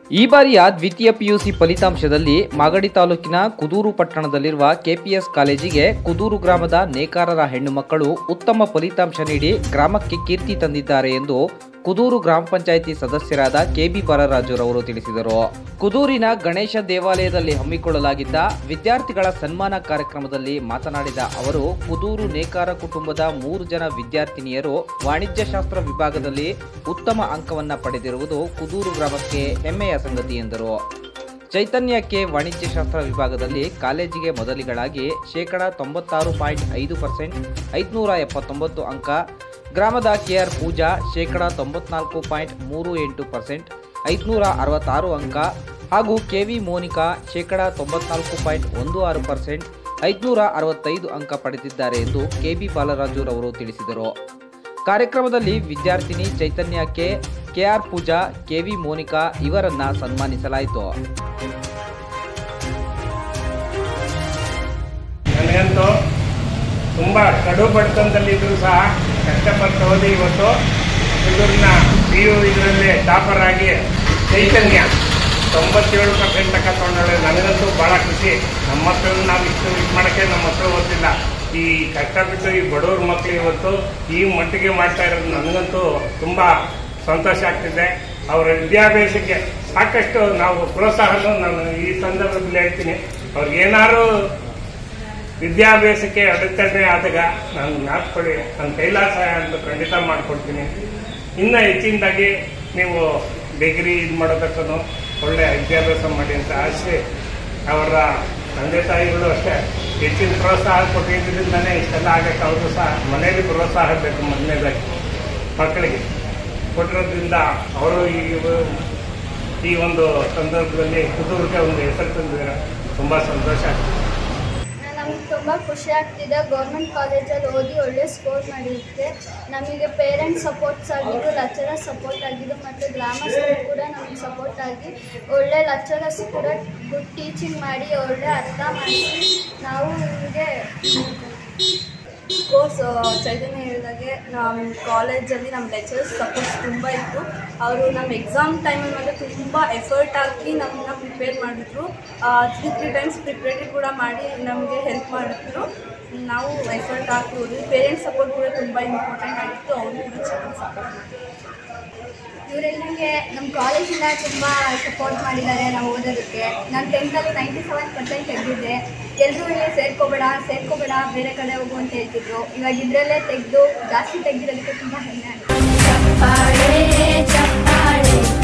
ಈ ಬಾರಿಯ ದ್ವಿತೀಯ ಪಿಯುಸಿ ಫಲಿತಾಂಶದಲ್ಲಿ ಮಾಗಡಿ ತಾಲೂಕಿನ ಕುದೂರು ಪಟ್ಟಣದಲ್ಲಿರುವ ಕೆಪಿಎಸ್ ಕಾಲೇಜಿಗೆ ಕುದೂರು ಗ್ರಾಮದ ನೇಕಾರರ ಹೆಣ್ಣು ಮಕ್ಕಳು ಉತ್ತಮ ಫಲಿತಾಂಶ ನೀಡಿ ಗ್ರಾಮಕ್ಕೆ ಕೀರ್ತಿ ತಂದಿದ್ದಾರೆ ಎಂದು ಕುದೂರು ಗ್ರಾಮ ಪಂಚಾಯಿತಿ ಸದಸ್ಯರಾದ ಕೆಬಿ ಬಾಲರಾಜುರವರು ತಿಳಿಸಿದರು. ಕುದೂರಿನ ಗಣೇಶ ದೇವಾಲಯದಲ್ಲಿ ಹಮ್ಮಿಕೊಳ್ಳಲಾಗಿದ್ದ ವಿದ್ಯಾರ್ಥಿಗಳ ಸನ್ಮಾನ ಕಾರ್ಯಕ್ರಮದಲ್ಲಿ ಮಾತನಾಡಿದ ಅವರು, ಕುದೂರು ನೇಕಾರ ಕುಟುಂಬದ 3 ಜನ ವಿದ್ಯಾರ್ಥಿನಿಯರು ವಾಣಿಜ್ಯಶಾಸ್ತ್ರ ವಿಭಾಗದಲ್ಲಿ ಉತ್ತಮ ಅಂಕವನ್ನು ಪಡೆದಿರುವುದು ಕುದೂರು ಗ್ರಾಮಕ್ಕೆ ಹೆಮ್ಮೆಯ ಸಂಗತಿ ಎಂದರು. ಚೈತನ್ಯಕ್ಕೆ ವಾಣಿಜ್ಯಶಾಸ್ತ್ರ ವಿಭಾಗದಲ್ಲಿ ಕಾಲೇಜಿಗೆ ಮೊದಲಿಗಳಾಗಿ 96.5% 579 ಅಂಕ, ಗ್ರಾಮದ ಕೆಆರ್ ಪೂಜಾ 94.38% 566 ಅಂಕ ಹಾಗೂ ಕೆವಿ ಮೋನಿಕಾ 94.16% 565 ಅಂಕ ಪಡೆದಿದ್ದಾರೆ ಎಂದು ಕೆಬಿ ಬಾಲರಾಜುರವರು ತಿಳಿಸಿದರು. ಕಾರ್ಯಕ್ರಮದಲ್ಲಿ ವಿದ್ಯಾರ್ಥಿನಿ ಚೈತನ್ಯಕ್ಕೆ ಕೆಆರ್ ಪೂಜಾ, ಕೆವಿ ಮೋನಿಕಾ ಇವರನ್ನ ಸನ್ಮಾನಿಸಲಾಯಿತು. ನನಗಂತೂ ತುಂಬ ಕಡು ಬಡತನದಲ್ಲಿದ್ದರೂ ಸಹ ಕಷ್ಟಪಟ್ಟು ಓದಿ ಇವತ್ತು ಕುದೂರಿನ PU ಇದರಲ್ಲಿ ಟಾಪರ್ ಆಗಿ ಚೈತನ್ಯ 97% ತನಕ ತೊಗೊಂಡಳೆ. ನನಗಂತೂ ಭಾಳ ಖುಷಿ. ನಮ್ಮ ಮಕ್ಕಳನ್ನ ನಾವು ಇಷ್ಟು ಮಾಡೋಕ್ಕೆ ನಮ್ಮ ಮಕ್ಕಳು ಓದಿಲ್ಲ. ಈ ಕಷ್ಟಪಟ್ಟು ಈ ಬಡವ್ರ ಮಕ್ಕಳು ಇವತ್ತು ಈ ಮಟ್ಟಿಗೆ ಮಾಡ್ತಾ ಇರೋದು ನನಗಂತೂ ತುಂಬ ಸಂತೋಷ ಆಗ್ತಿದೆ. ಅವರ ವಿದ್ಯಾಭ್ಯಾಸಕ್ಕೆ ಸಾಕಷ್ಟು ನಾವು ಪ್ರೋತ್ಸಾಹನೂ ನಾನು ಈ ಸಂದರ್ಭದಲ್ಲಿ ಹೇಳ್ತೀನಿ. ಅವ್ರಿಗೇನಾದ್ರು ವಿದ್ಯಾಭ್ಯಾಸಕ್ಕೆ ಅಡೆತಡೆ ಆದಾಗ ನಾನು ಜ್ಞಾಪಿಸ್ಕೊಳ್ಳಿ, ನನ್ನ ಕೈಲಾಸ ಅಂತ ಖಂಡಿತ ಮಾಡಿಕೊಡ್ತೀನಿ. ಇನ್ನು ಹೆಚ್ಚಿನದಾಗಿ ನೀವು ಡಿಗ್ರಿ ಇದು ಮಾಡೋದಕ್ಕೂ ಒಳ್ಳೆಯ ವಿದ್ಯಾಭ್ಯಾಸ ಮಾಡಿ ಅಂತ ಆಸೆ. ಅವರ ತಂದೆ ತಾಯಿಗಳು ಅಷ್ಟೇ ಹೆಚ್ಚಿನ ಪ್ರೋತ್ಸಾಹ ಕೊಟ್ಟಿದ್ದರಿಂದನೇ ಇಷ್ಟೆಲ್ಲ ಆಗಕ್ಕೆ ಅವರು ಸಹ ಮನೆಯಲ್ಲಿ ಪ್ರೋತ್ಸಾಹ ಬೇಕು. ಮೊದಲನೇದಾಗಿ ಮಕ್ಕಳಿಗೆ ಕೊಟ್ಟಿರೋದ್ರಿಂದ ಅವರು ಈ ಒಂದು ಸಂದರ್ಭದಲ್ಲಿ ಕುದೂರಿಗೆ ಒಂದು ಹೆಸರು ತಂದಿದ್ದಾರೆ. ತುಂಬ ಸಂತೋಷ ಆಗ್ತದೆ. ನಮಗೆ ತುಂಬ ಖುಷಿ ಆಗ್ತಿದೆ. ಗೌರ್ಮೆಂಟ್ ಕಾಲೇಜಲ್ಲಿ ಓದಿ ಒಳ್ಳೆ ಸ್ಕೋರ್ ಮಾಡಿರುತ್ತೆ. ನಮಗೆ ಪೇರೆಂಟ್ಸ್ ಸಪೋರ್ಟ್ಸ್ ಆಗಿದ್ದು, ಲೆಕ್ಚರರ್ಸ್ ಸಪೋರ್ಟ್ ಆಗಿದ್ದು ಮತ್ತು ಗ್ರಾಮಸ್ಥರು ಕೂಡ ನಮಗೆ ಸಪೋರ್ಟ್ ಆಗಿ ಒಳ್ಳೆ ಲೆಕ್ಚರರ್ಸ್ ಕೂಡ ಗುಡ್ ಟೀಚಿಂಗ್ ಮಾಡಿ ಒಳ್ಳೆ ಅರ್ಥ ಮಾಡಿ ನಾವು ನಿಮಗೆ ಕೋರ್ಸ್ ಚೈತನ್ಯ ಹೇಳಿದಾಗೆ ನಮ್ಮ ಕಾಲೇಜಲ್ಲಿ ನಮ್ಮ ಲೆಕ್ಚರರ್ಸ್ ಸಪೋರ್ಟ್ಸ್ ತುಂಬ ಇತ್ತು. ಅವರು ನಮ್ಮ ಎಕ್ಸಾಮ್ ಟೈಮಲ್ಲಿ ಮಾತ್ರ ತುಂಬ ಎಫರ್ಟ್ ಹಾಕಿ ನಮ್ಮನ್ನ ಪ್ರಿಪೇರ್ ಮಾಡಿದ್ರು. 3 ಟೈಮ್ಸ್ ಪ್ರಿಪ್ರೇಟರಿ ಕೂಡ ಮಾಡಿ ನಮಗೆ ಹೆಲ್ಪ್ ಮಾಡಿದ್ರು. ನಾವು ಎಫರ್ಟ್ ಹಾಕಿ ಹೋದ್ವಿ. ಪೇರೆಂಟ್ಸ್ ಸಪೋರ್ಟ್ ಕೂಡ ತುಂಬ ಇಂಪಾರ್ಟೆಂಟ್ ಆಗಿತ್ತು. ಅವರು ಕೂಡ ಚೆನ್ನಾಗಿ ಸಪೋರ್ಟ್ ಮಾಡಿದ್ರು. ಇವರೆಲ್ಲರಿಗೆ ನಮ್ಮ ಕಾಲೇಜಿಂದ ತುಂಬ ಸಪೋರ್ಟ್ ಮಾಡಿದ್ದಾರೆ ನಾವು ಓದೋದಕ್ಕೆ. ನಾನು 10th 97% ತೆಗೆದಿದ್ದೆ. ಎಲ್ಲರೂ ಇಲ್ಲಿ ಸೇರ್ಕೋಬೇಡ ಬೇರೆ ಕಡೆ ಹೋಗು ಅಂತ ಹೇಳ್ತಿದ್ರು. ಇವಾಗ ಇದರಲ್ಲೇ ತೆಗೆದು ಜಾಸ್ತಿ ತೆಗೆದಿರೋದಕ್ಕೆ ತುಂಬ ಹೆಮ್ಮೆ ಆಗಿದೆ.